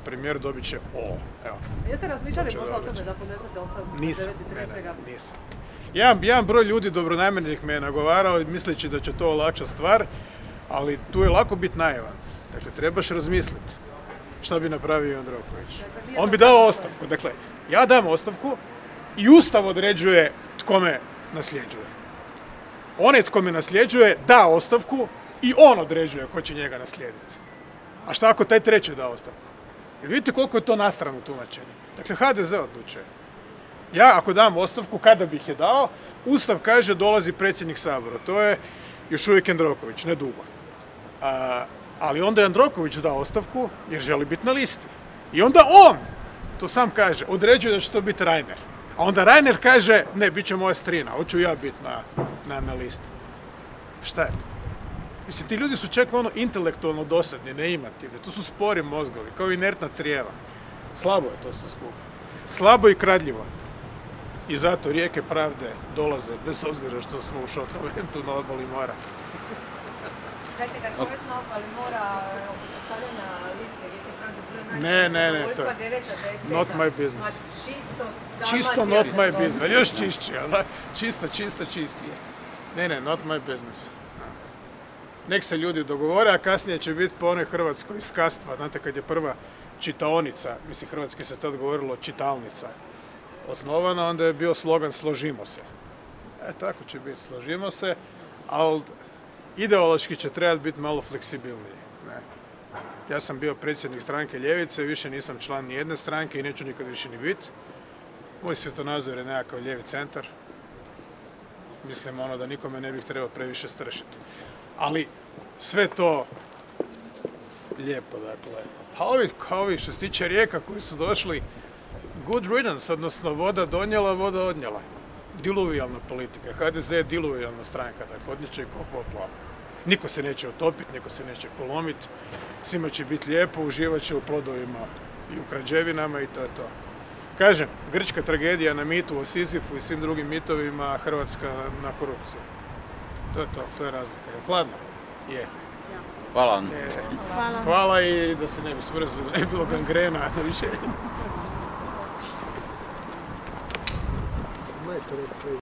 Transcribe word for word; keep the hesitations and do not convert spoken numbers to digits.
premijer, dobit će O. Evo. Jeste razmišljali možda o tome da podnesete ostavku? Nisam, ne, ne, nisam. Jedan, jedan broj ljudi dobronamjernih me je nagovarao misleći da će to olakšati stvar, ali tu je lako biti naivan. Dakle, trebaš razmisliti šta bi napravio Jandroković. On bi dao ostavku. Dakle, ja dam ostavku i Ustav određuje tko me nasljeđuje. Onaj tko me nasljeđuje da ostavku i on određuje ko će njega naslijediti. A šta ako taj treći da ostavku? Jer vidite koliko je to nastrano tumačenje. Dakle, ha de ze odlučuje. Ja ako dam ostavku, kada bih je dao, Ustav kaže dolazi predsjednik Sabora. To je još uvijek Jandroković, ne dugo. A, ali onda Jandroković da ostavku jer želi biti na listi. I onda on, to sam kaže, određuje da će to biti Reiner. A onda Reiner kaže, ne, bit će moja strina, hoću ja biti na, na, na listi. Šta je to? Mislim, ti ljudi su čak ono intelektualno dosadni, neimativni. To su spori mozgovi, kao inertna crijeva. Slabo je to sve skupo. Slabo i kradljivo. I zato rijeke pravde dolaze, bez obzira što smo u šotoventu na obali mora. Dakle, kad smo već na obali mora, oko sastavljanja liste rijeke pravde bilo Ne, ne, ne, to je not my business. Čisto not my business, još čišći, ali čisto, čisto, čistije. Ne, ne, not my business. Nek se ljudi dogovore, a kasnije će biti po onoj Hrvatskoj skastva. Znate, kad je prva čitaonica, mislim, Hrvatski se tad govorilo čitalnica, osnovana, onda je bio slogan složimo se. E, tako će biti, složimo se, ali ideološki će trebati biti malo fleksibilniji. Ne. Ja sam bio predsjednik stranke Ljevice, više nisam član ni jedne stranke i neću nikad više ni biti. Moj svjetonazor je nekakav lijevi centar. Mislim ono da nikome ne bih trebao previše stršiti. Ali sve to lijepo, dakle. A ovi, kao ovi što se tiče rijeka koji su došli, good riddance, odnosno voda donijela, voda odnijela. Diluvijalna politika. ha de ze je diluvijalna stranka, dakle odnijet će kao poplava. Niko se neće utopiti, niko se neće polomiti, svima će biti lijepo, uživat će u plodovima i u krađevinama i to je to. Kažem, grčka tragedija na mitu o Sizifu i svim drugim mitovima, a Hrvatska na korupciju. To je to, to je razlika. Je hladno? Je. Hvala vam. Hvala. Hvala i da se ne bi smrzli, da ne bi bilo gangrena, da više.